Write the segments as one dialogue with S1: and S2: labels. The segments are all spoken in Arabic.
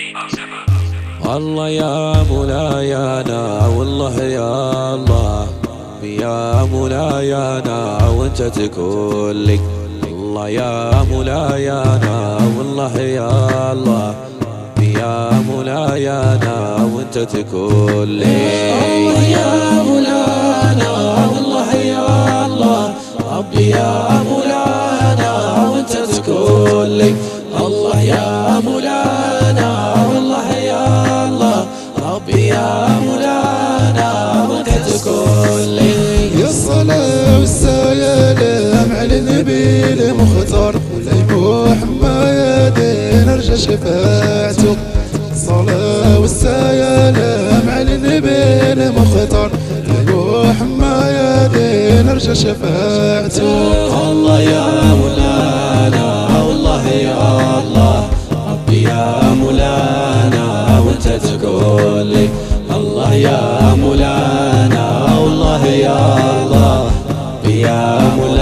S1: الله يا مولايانا والله يا الله يا مولايانا وانت تكون لي. الله يا مولايانا والله يا الله يا مولايانا وانت تكون لي.
S2: الله يا مولانا والله يا الله ربي يا مولانا وانت تكون لي. الله يا مولانا والله يا الله ربي يا مولانا وانت تكون لي.
S3: يا الصلاة والسلام على النبي المختار محمد نرجى شفاعته. الصلاة والسلام على النبي المختار محمد نرجى شفاعته.
S2: الله يا مولانا والله يا الله ربي يا مولانا وانت تكون لي. الله يا مولانا والله يا الله ربي يا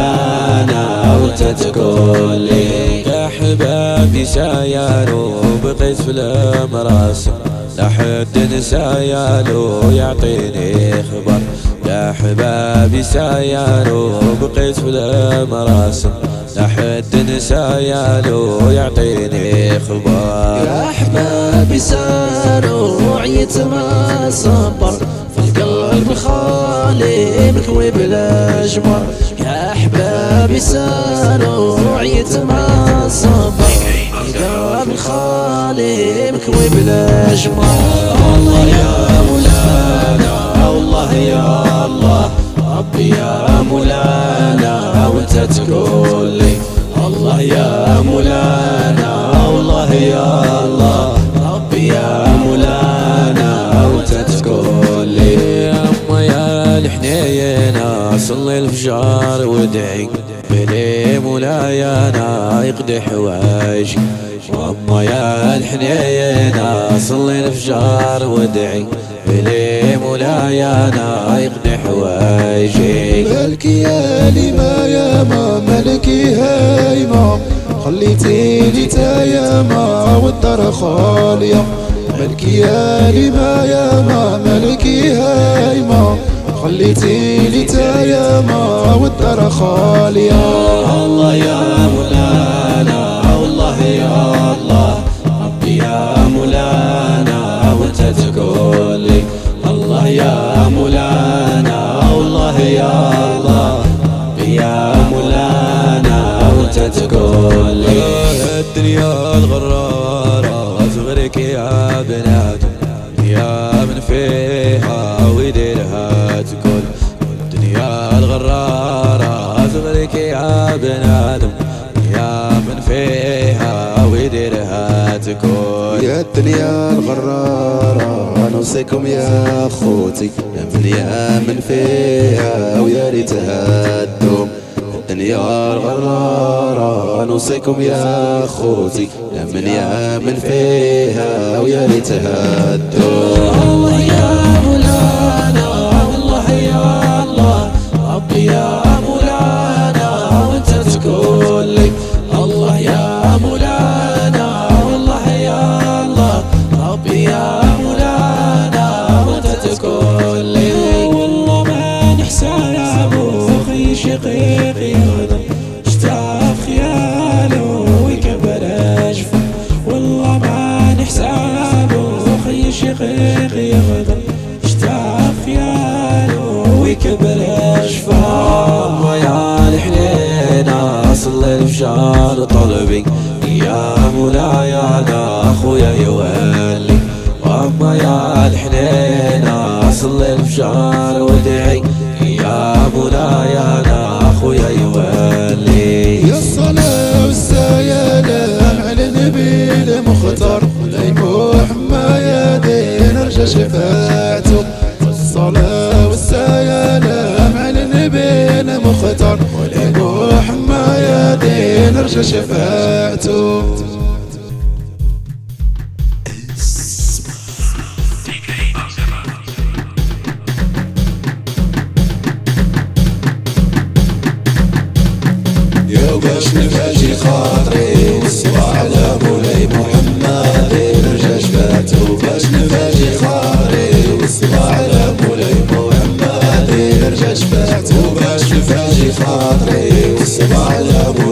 S2: مولانا وانت تكون لي.
S1: يا حبابي سايالو بقيت في المراسم لا حد نسايالو يعطيني خبر. يا حبابي سايالو بقيت في المراسم لا حد نسايالو يعطيني خبر.
S2: يا احبابي ساروا وعيت ما صبر في القلب خالي مكوي بلا جمر. يا احبابي ساروا وعيت ما صبر في القلب خالي مكوي بلا جمر. الله يا مولانا والله يا الله ربي يا مولانا وانت تكون لي. الله يا مولانا والله يا الله ربي يا مولانا وانت تكون لي.
S1: اما يا الحنينة صلي الفجار وادعي بلي مولايانا يقضي حوايجي. واما يا الحنينة صلي الفجار وادعي بلي مولايانا يقضي حوايجي.
S3: مالكي يا لما يا ما مالكي هاي ما خليتي لي تايما والدار خالية. مالكي يا لما يا ما مالكي هاي ما خليتي لي تايما والدار خالية.
S2: الله يا مولانا والله يا الله ربي يا مولانا وانت تكون لي. الله يا مولانا والله يا الله ربي يا مولانا وانت تكون لي.
S1: الدنيا الغرارة صغرك يا بنات يا من فيها ويديرها تكون. الدنيا الغرارة صغرك يا بنات يا من فيها ويديرها تكون.
S3: يا الدنيا الغرارة نوصيكم يا اخوتي يا من فيها ويا ريتها تدوم. الدنيا الغرارة نوصيكم يا اخوتي يا من فيها ويا ريتها تدوم.
S2: الله يا مولانا والله يا الله ربي يا مولانا وانت تكون لي. الله يا مولانا والله يا الله ربي يا مولانا وانت تكون لي. والله ما نحسى يا ابو اخي شقيق يغدر اشتاق خياله ويكبر اجفه. والله ما نحسى يا ابو اخي شقيق يغدر اشتاق خياله ويكبر اجفه.
S1: ويا الحنينة صلي الفجار طلبي يا مولايانا اخويا يولي. واما يا الحنينة صلي الفجار وادعي يا مولايانا اخويا يولي.
S3: يا الصلاة والسلام على النبي المختار محمد نرجى شفاعته. الصلاة والسلام على النبي المختار محمد نرجى شفاعته.
S2: يا باش نفاجي خاطري والصباح على مولاي محمد نرجع
S3: اسمع يا